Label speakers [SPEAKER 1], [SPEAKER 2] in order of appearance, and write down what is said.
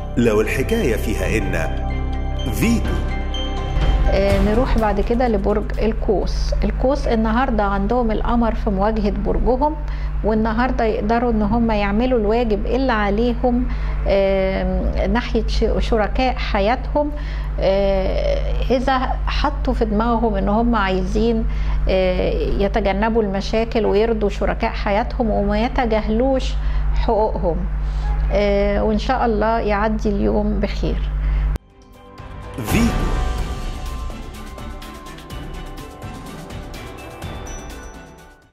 [SPEAKER 1] لو الحكاية فيها إن فيتو.
[SPEAKER 2] نروح بعد كده لبرج القوس. القوس النهارده عندهم القمر في مواجهة برجهم، والنهارده يقدروا ان هم يعملوا الواجب اللي عليهم ناحية شركاء حياتهم، اذا حطوا في دماغهم ان هم عايزين يتجنبوا المشاكل ويرضوا شركاء حياتهم وما يتجاهلوش حقوقهم، وان شاء الله يعدي اليوم بخير.
[SPEAKER 1] فيتو.